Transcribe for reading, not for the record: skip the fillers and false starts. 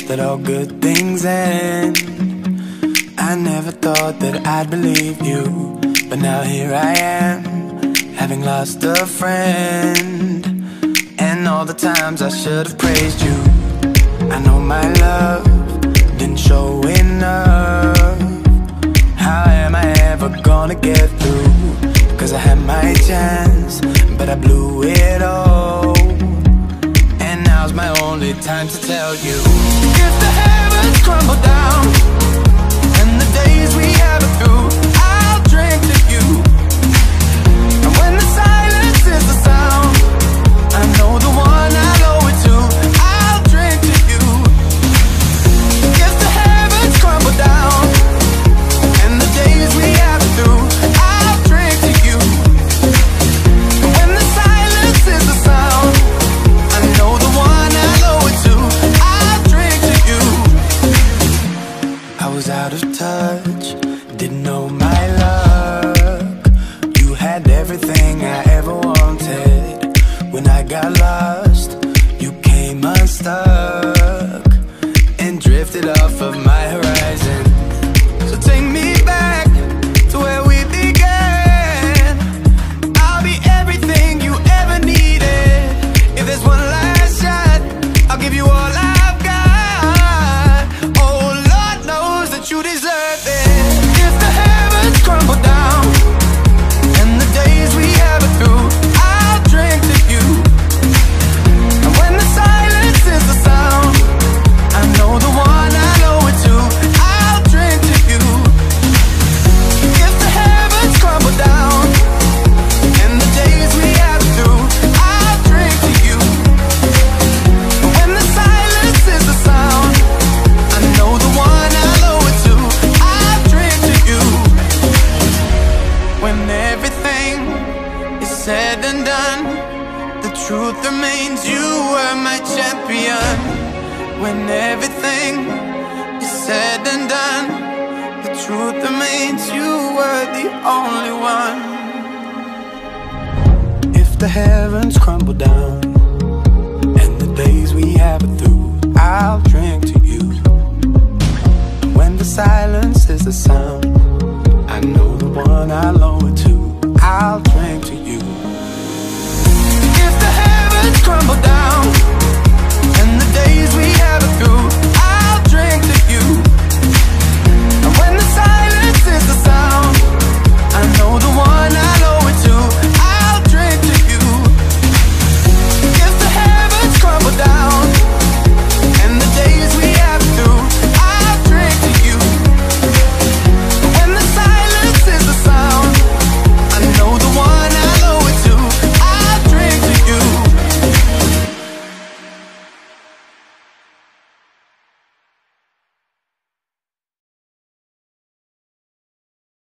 that all good things end. I never thought that I'd believe you, but now here I am, having lost a friend. And all the times I should have praised you, I know my love didn't show enough. How am I ever gonna get through? Cause I had my chance, but I blew it all. And now's my only time to tell you, if the heavens crumble down and the days we have it through, I'll drink to you. And when the silence is the sound, I know the one I'll owe it to. I'll drink to you. If the heavens crumble down and the days we have it through, I'll drink to you. And when the silence is the sound, I know the one I'll owe it to. I'll drink to you. I was out of touch, didn't know my luck. You had everything I ever wanted. When I got lost, you came unstuck and drifted off of my horizon. So take me back to where we began. I'll be everything you ever needed. If there's one last shot, I'll give you all I've got. Oh, Lord knows that you deserve it. If the heavens crumble down and the days we have it through, I'll drink to you. And when the silence is the sound, I know the one I'll owe it to. I'll drink to you. If the heavens crumble down and the days we have it through, I'll drink to you. And when the silence is the sound, I know the one I'll owe it to. I'll drink to you. When everything is said and done, the truth remains you were my champion. When everything is said and done, the truth remains you were the only one. If the heavens crumble down and the days we have it through, I'll drink to you. When the silence is the sound, I know the one I'll owe it to. I'll drink to you. If the heavens crumble down and the days we have it through, I'll drink to you.